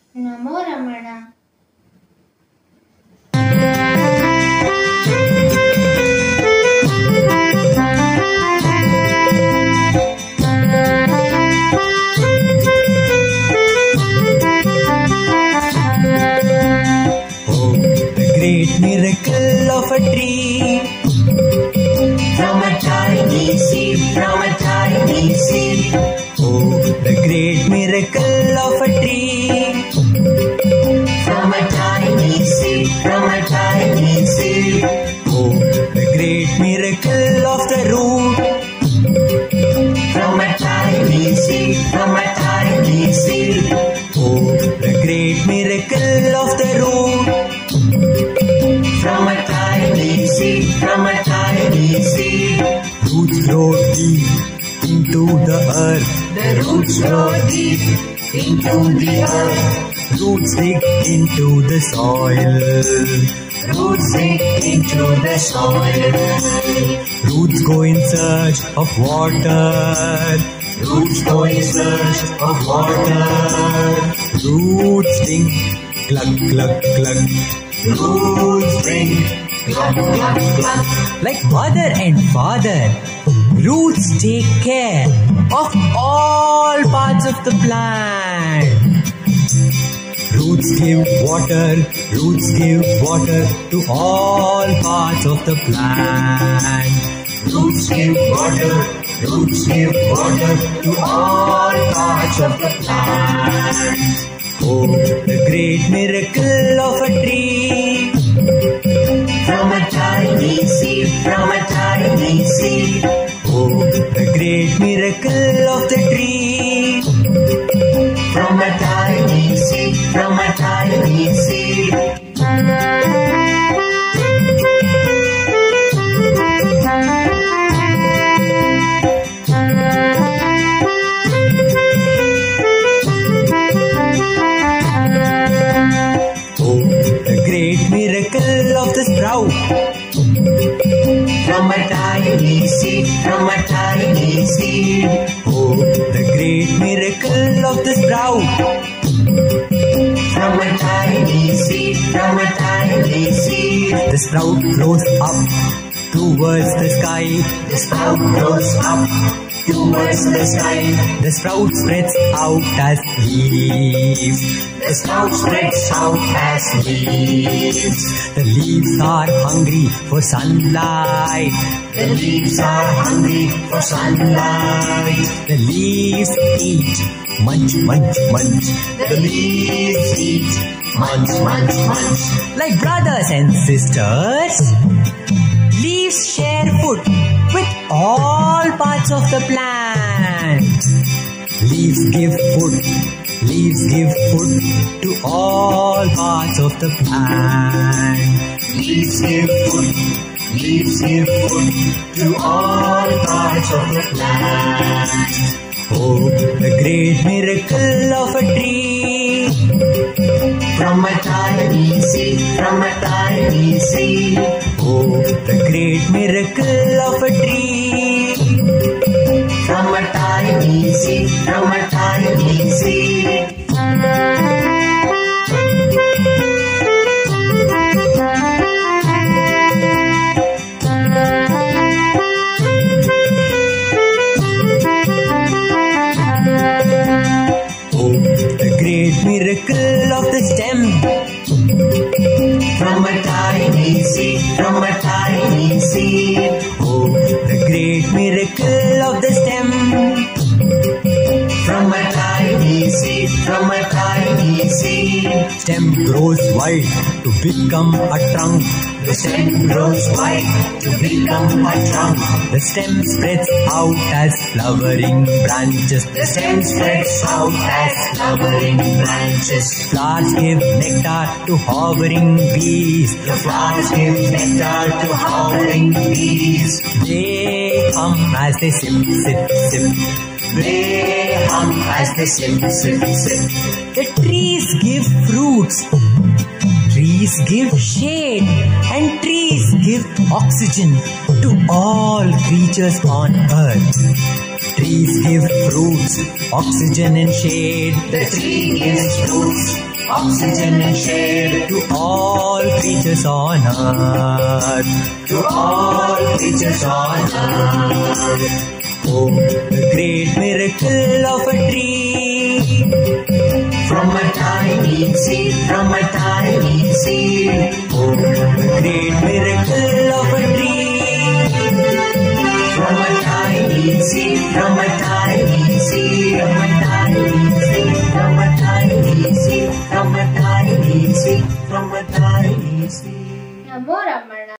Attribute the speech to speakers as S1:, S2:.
S1: Namo Ramana.
S2: Great miracle of a tree.
S3: From a tiny seed, from a tiny seed.
S2: Oh, the great miracle of a tree.
S3: From a tiny seed, from a tiny seed.
S2: Oh, the great miracle of the root.
S3: From a tiny seed, from a tiny seed.
S2: Oh, the great miracle of the root.
S3: From a tiny seed, from a tiny seed.
S2: Roots grow deep into the earth.
S3: The roots grow deep into the earth.
S2: Roots dig into the soil.
S3: Roots dig into the soil.
S2: Roots go in search of water.
S3: Roots go in search of water.
S2: Roots sing, cluck, cluck, cluck.
S3: Roots sing, cluck, cluck, cluck.
S2: Like mother and father, roots take care of all parts of the plant. Roots give water to all parts of the plant.
S3: Roots give water to all parts of the plant.
S2: Oh, the great miracle of a tree.
S3: From a tiny seed, from a tiny seed.
S2: Oh, the great miracle of the tree.
S3: From a tiny seed, from a tiny seed.
S2: Miracle of the sprout.
S3: From a tiny seed, from a tiny seed.
S2: Oh, the great miracle of the sprout.
S3: From a tiny seed, from a tiny seed.
S2: The sprout grows up towards the sky.
S3: The sprout grows up towards the sky.
S2: The sprout spreads out as leaves.
S3: The sprout spreads out as leaves.
S2: The leaves are hungry for sunlight.
S3: The leaves are hungry for sunlight.
S2: The leaves eat, munch, munch, munch.
S3: The leaves eat, munch, munch, munch.
S2: Like brothers and sisters, leaves share food with all parts of the plant. Leaves give food to all parts of the plant.
S3: Leaves give food to all parts of the plant.
S2: Oh, the great miracle of a tree.
S3: From a tiny seed, from a tiny seed.
S2: Oh, the great miracle of a tree.
S3: From a tiny seed, from a tiny seed.
S2: Oh, the great miracle of the stem.
S3: From a tiny seed, from a tiny seed.
S2: Oh, the great miracle of the stem.
S3: From a tiny seed, from a tiny seed.
S2: Stem grows wide to become a trunk.
S3: The stem grows wide to become a trunk.
S2: The stem spreads out as flowering branches.
S3: The stem spreads out as flowering branches.
S2: Flowers give nectar to hovering bees.
S3: The flowers give nectar to hovering bees.
S2: They hum as they sip, sip, sip.
S3: They hum as they sip, sip, sip.
S2: The trees give fruits. Trees give shade, and trees give oxygen to all creatures on earth. Trees give fruits, oxygen and shade.
S3: The tree gives fruits, oxygen and shade
S2: to all creatures on earth.
S3: to all creatures on earth.
S2: Oh, the great miracle of a tree.
S3: From a tiny seed, from a tiny seed.
S2: Oh, the great miracle of a tree.
S3: From a tiny seed, from a tiny seed, from a tiny seed, from a tiny seed, from a tiny seed, from a tiny seed.
S1: Namo Ramana.